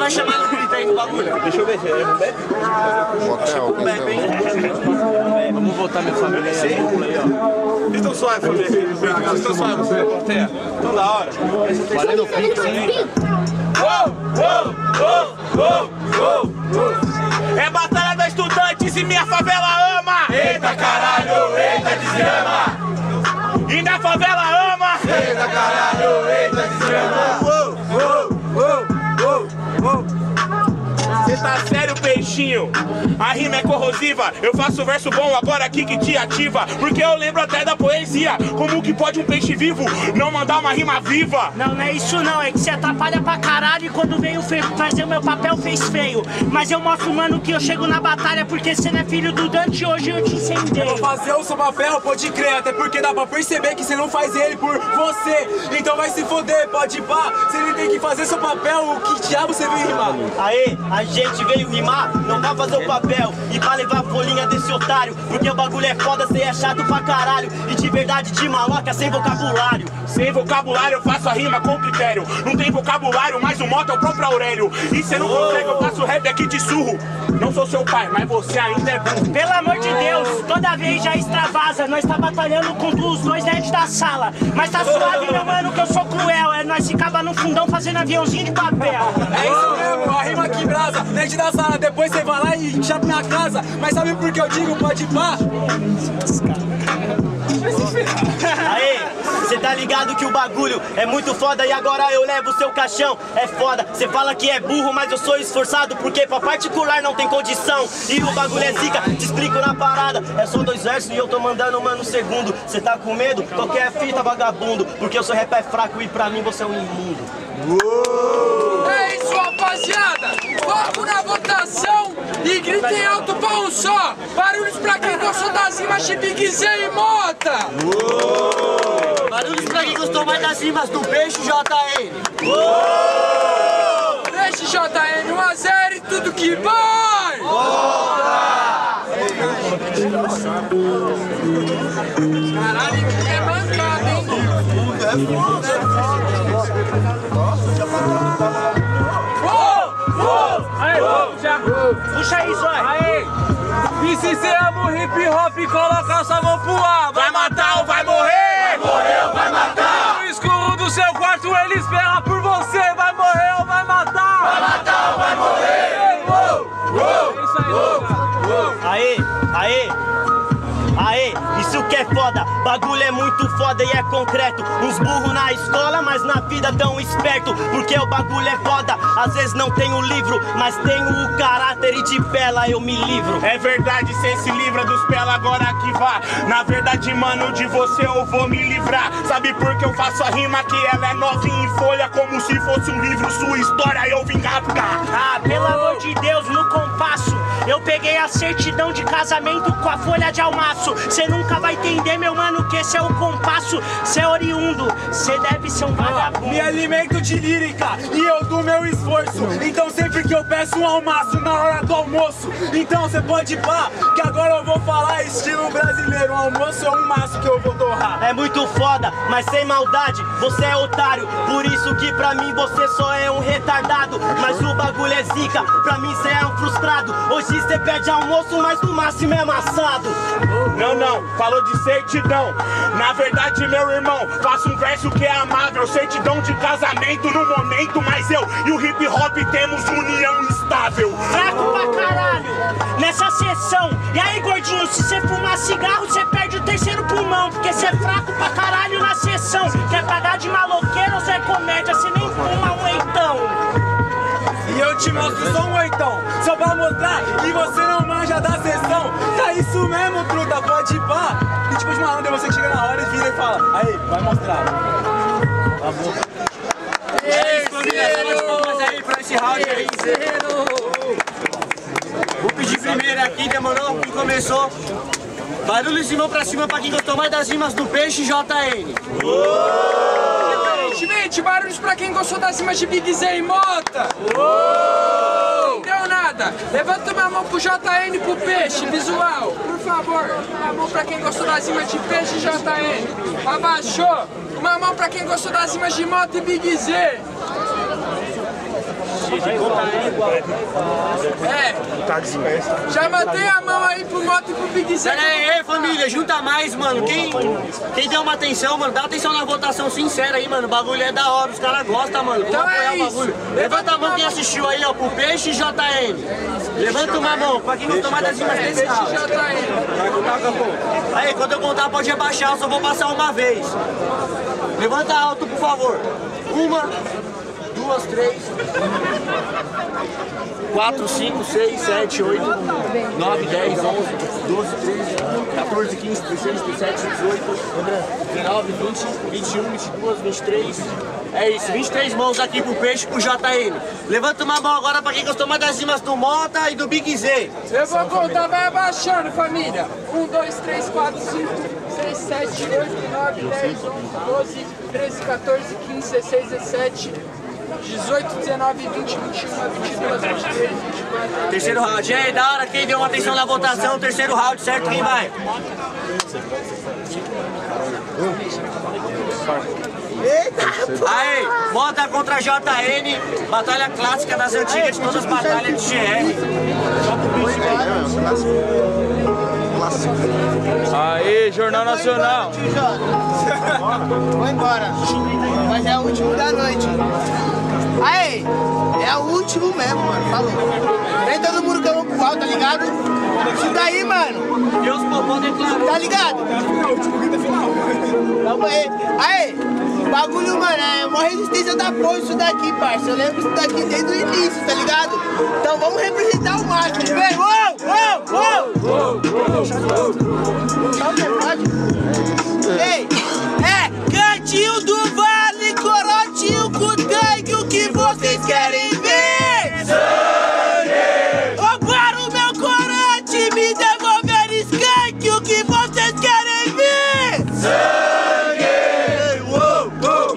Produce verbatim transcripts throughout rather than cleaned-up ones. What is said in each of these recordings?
vai chamar no grito aí no bagulho? Deixa eu ver se é Bebe. Motel, Bebe. Vamos voltar minha família aí. Vocês estão suaves, família? Vocês estão suaves, você vê plateia? Tão da hora. Valendo o Pix, hein? Uou, uou, uou, uou, uou, uou. É batalha da estudantes e minha favela ama. Eita caralho, eita desgrama. E minha favela ama. Eita caralho, eita desgrama. Uou, uou, uou, uou, uou. Cê tá sério, peixinho? A rima é corrosiva. Eu faço verso bom agora aqui que te ativa. Porque eu lembro até da poesia. Como que pode um peixe vivo não mandar uma rima viva? Não, não é isso não, é que você atrapalha pra caralho. E quando veio fazer o meu papel fez feio. Mas eu mostro, mano, que eu chego na batalha. Porque você não é filho do Dante, hoje eu te incendei. Vou fazer o seu papel, pode crer. Até porque dá pra perceber que você não faz ele por você. Então vai se foder, pode ir pá. Você nem tem que fazer seu papel, o que diabo você veio rimar? Aê, a gente veio rimar, não pra fazer o papel e pra levar a folhinha desse otário. Porque o bagulho é foda, cê é chato pra caralho. E de verdade de maloca, sem vocabulário. Sem vocabulário eu faço a rima com critério. Não tem vocabulário, mas o moto é o próprio Aurélio. E cê não consegue, eu faço rap aqui de surro. Não sou seu pai, mas você ainda é burro. Pelo amor de Deus, toda vez já extravasa. Nós tá batalhando contra os dois nerds da sala. Mas tá suave, meu mano, que eu sou cruel. É nós ficava no fundão fazendo aviãozinho de papel. É isso mesmo, a rima aqui brasa. Nerd da sala, depois você vai lá e chata minha casa. Mas sabe por que eu digo pode pá? Aê, cê tá ligado que o bagulho é muito foda e agora eu levo o seu caixão. É foda, cê fala que é burro, mas eu sou esforçado porque pra particular não tem condição. E o bagulho é zica, te explico na parada. É só dois versos e eu tô mandando, mano, segundo. Cê tá com medo? Qualquer fita, vagabundo. Porque o seu rap é fraco e pra mim você é um imundo. Uou! É isso, rapaziada! Foco na votação e gritem alto pra um só! Barulhos pra quem gostou das rimas de Big Z e Mota! Uou! Barulhos pra quem gostou mais das rimas do Peixe J N! Uou! Peixe J N um a zero e tudo que vai! Bora! Caralho, é mancada, hein? É foda! Puxa aí, Zói! Aí! E se cê ama o hip hop, coloca sua mão pro ar! Vai matar ou vai morrer? Vai morrer ou vai matar? No escuro do seu quarto ele espera por você! Vai morrer ou vai matar? Vai matar ou vai morrer? Uou! Uou! É isso aí, uou! Aê! Aê! Aê, isso que é foda, bagulho é muito foda e é concreto. Uns burros na escola, mas na vida tão esperto. Porque o bagulho é foda, às vezes não tenho livro, mas tenho o caráter e de pela eu me livro. É verdade, cê se livra dos pela agora que vá. Na verdade, mano, de você eu vou me livrar. Sabe por que eu faço a rima que ela é novinha em folha, como se fosse um livro, sua história eu vim raptar. Ah, pelo amor de Deus, no compasso eu peguei a certidão de casamento com a folha de almaço. Cê nunca vai entender, meu mano, que esse é o compasso. Cê é oriundo, cê deve ser um vagabundo. Me alimento de lírica e eu do meu esforço. Então sempre que eu peço um almaço na hora do almoço, então cê pode ir pá, que agora eu vou falar estilo brasileiro. Um almoço é um maço que eu vou torrar. É muito foda, mas sem maldade, você é otário. Por isso que pra mim você só é um retardado. Mas o bagulho é zica, pra mim cê é um frustrado. Hoje cê pede almoço, mas no máximo é amassado. Não, não, falou de certidão. Na verdade, meu irmão, faço um verso que é amável. Certidão de casamento no momento, mas eu e o hip hop temos união estável. Fraco pra caralho, nessa sessão. E aí, gordinho, se você fumar cigarro, você perde o terceiro pulmão. Porque você é fraco pra caralho na sessão. Quer pagar de maloqueiro ou Zé Comédia? Você nem fuma um oitão. E eu te mostro só um oitão, só pra mostrar que você não manja da sessão. Tá isso mesmo, truta, pode ir pá. E tipo de malandro é você que chega na hora e vira e fala: aí, vai mostrar. Tá bom. É isso, família, salva de palmas aí pra esse round aí. Vou pedir primeiro aqui, demorou? Quem começou? Barulhos de mão pra cima pra quem gostou mais das rimas do Peixe J N. Diferentemente, barulhos pra quem gostou das rimas de Big Z e Mota. Não entendeu nada? Levanta uma mão pro J N e pro Peixe, visual. Por favor, uma mão pra quem gostou das rimas de Peixe e J N. Abaixou. Uma mão pra quem gostou das rimas de Mota e Big Z. É, já mantém a mão aí pro Moto e pro Big Zé. Pera aí, aí, família, junta mais, mano. Quem, quem deu uma atenção, mano, dá atenção na votação sincera aí, mano. O bagulho é da hora, os caras gostam, mano. Vamos Então é apoiar o isso. bagulho. Levanta a mão quem assistiu aí, ó, pro Peixe e J N. Levanta uma mão, pra quem gostou mais das rimas desse carro. Já tá aí. Aí, quando eu contar, pode abaixar, eu só vou passar uma vez. Levanta alto, por favor. Uma, duas, três, quatro, cinco, seis, sete, oito, nove, dez, onze, doze, treze, quatorze, quinze, dezesseis, dezessete, dezoito, dezenove, vinte, vinte e um, vinte e dois, vinte e três. É isso, vinte e três mãos aqui pro Peixe e pro J N. Levanta uma mão agora pra quem gostou mais das rimas do Mota e do Big Z. Eu vou contar, vai abaixando, família. um, dois, três, quatro, cinco, seis, sete, oito, nove, dez, onze, doze, treze, quatorze, quinze, dezesseis, dezessete, dezoito, dezenove, vinte, vinte e um, vinte e dois, vinte e três, vinte e quatro. Terceiro round. E aí, da hora, quem deu uma atenção na votação, terceiro round, certo? Quem vai? Aí, Mota contra J N, batalha clássica das antigas de todas as batalhas de G R. Aí, Jornal Nacional. Vou embora. Mas é o último da noite. Aí, é o último mesmo, mano. Falou. Vem todo mundo que eu vou pro alto, tá ligado? Isso daí, mano. Deus popó declarou. Tá ligado? Calma aí. Aí, bagulho, mano, é uma resistência da porra isso daqui, parça. Eu lembro isso daqui desde o início, tá ligado? Então vamos representar o máximo. Vem, uou, uou, uou. Ei, é Cantinho do Vale, Corotinho com tanque, o que vocês querem ver? Sangue! Roubaram o meu corante, me devolveram skunk, o que vocês querem ver? Sangue! Uou, uou,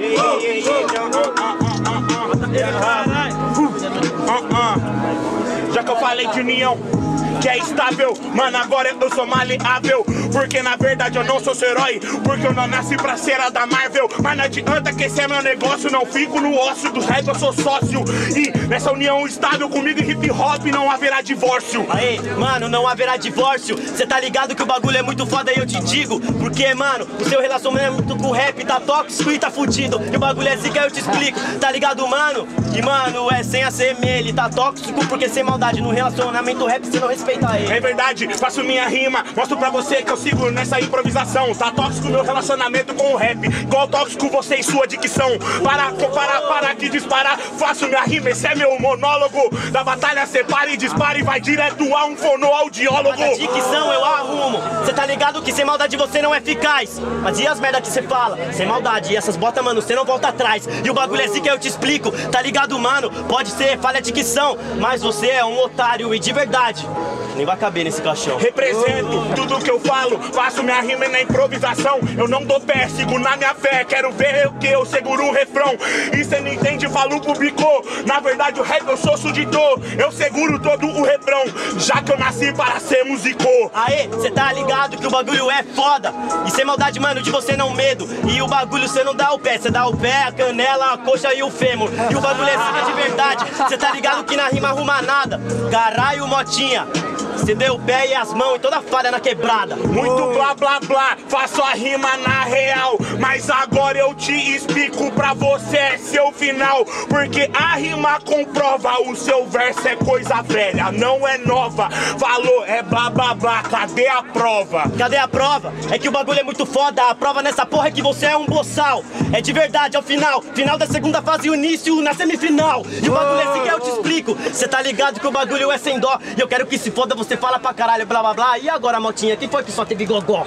Já que eu falei de união, que é estável, mano, agora eu sou maleável. Porque na verdade eu não sou seu herói, porque eu não nasci pra ser a da Marvel. Mas não adianta que esse é meu negócio, não fico no ócio dos rap, eu sou sócio. E nessa união estável comigo e hip hop não haverá divórcio. Aí, mano, não haverá divórcio. Cê tá ligado que o bagulho é muito foda e eu te digo. Porque, mano, o seu relacionamento com o rap tá tóxico e tá fudido. E o bagulho é zica, eu te explico, tá ligado, mano? E, mano, é sem a semelha, ele tá tóxico porque sem maldade. No relacionamento rap cê não respeita ele. É verdade, faço minha rima, mostro pra você que eu sigo nessa improvisação. Tá tóxico meu relacionamento com o rap, igual tóxico você e sua dicção. Para, para, para de disparar, faço minha rima, esse é meu monólogo. Da batalha separa e dispara e vai direto a um fonoaudiólogo. Mas a dicção eu arrumo, cê tá ligado que sem maldade você não é eficaz. Mas e as merda que cê fala? Sem maldade, e essas botas, mano, cê não volta atrás. E o bagulho é zica, eu te explico, tá ligado, mano? Pode ser falha de dicção, mas você é um otário e de verdade nem vai caber nesse caixão. Represento tudo que eu falo, faço minha rima na improvisação. Eu não dou pé, sigo na minha fé. Quero ver o que eu seguro o refrão. E cê não entende, falo publicou. Na verdade o rap eu sou suditor. Eu seguro todo o refrão, já que eu nasci para ser músico. Aê, cê tá ligado que o bagulho é foda. E sem maldade, mano, de você não medo. E o bagulho cê não dá o pé, cê dá o pé, a canela, a coxa e o fêmur. E o bagulho é zica de verdade. Cê tá ligado que na rima arruma nada. Caralho, motinha, cê deu o pé e as mãos e toda falha na quebrada. Muito blá blá blá, faço a rima na real. Mas agora eu te explico pra você é seu final. Porque a rima comprova, o seu verso é coisa velha, não é nova. Falou, é blá blá blá, cadê a prova? Cadê a prova? É que o bagulho é muito foda. A prova nessa porra é que você é um boçal. É de verdade, é o final. Final da segunda fase e o início na semifinal. E o bagulho é assim que eu te explico. Cê tá ligado que o bagulho é sem dó. E eu quero que se foda, você fala pra caralho, blá blá blá. E agora, motinha, quem foi que só teve gogó?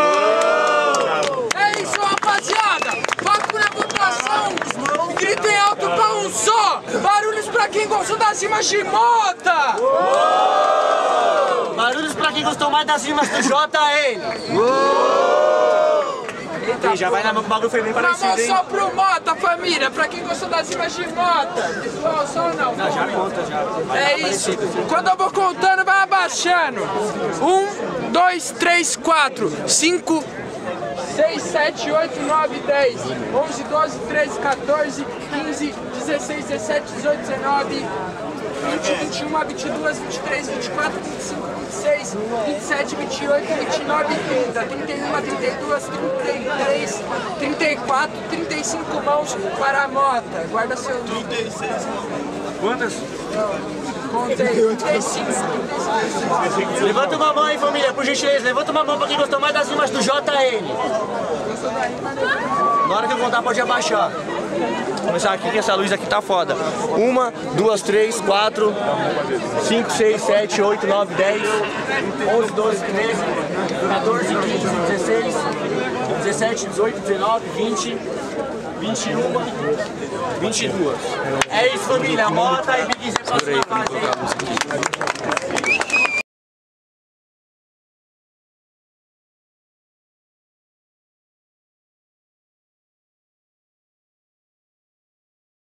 É isso, rapaziada! Foco na votação! Gritem alto pra um só! Barulhos pra quem gostou das rimas de Mota! Barulhos pra quem gostou mais das rimas do J N. Eita, já vai na mão que o bagulho foi bem na parecido, mão hein? só pro Mota, família! Pra quem gostou das rimas de Mota! Visual só ou não? Não, já conta, já. É isso. Quando eu vou contando, vai abaixando. Um, dois, três, quatro, cinco, seis, sete, oito, nove, dez, onze, doze, treze, quatorze, quinze, dezesseis, dezessete, dezoito, dezenove, vinte, vinte e um, vinte e dois, vinte e três, vinte e quatro, vinte e cinco, vinte e seis, vinte e sete, vinte e oito, vinte e nove, trinta, trinta e um, trinta e dois, trinta e três, trinta e quatro, trinta e cinco mãos para a Mota. Guarda seu número. trinta e seis. Quantas? Contei. trinta e cinco. Levanta uma mão aí, família, por gentileza. Levanta uma mão pra quem gostou mais das rimas do J N. Na hora que eu contar, pode abaixar. Vou começar aqui, que essa luz aqui tá foda. Uma, duas, três, quatro, cinco, seis, sete, oito, nove, dez, onze, doze, treze, quatorze, quinze, dezesseis, dezessete, dezoito, dezenove, vinte, vinte e um, vinte e dois. É isso, família. Mota e Big Z próxima fase aí.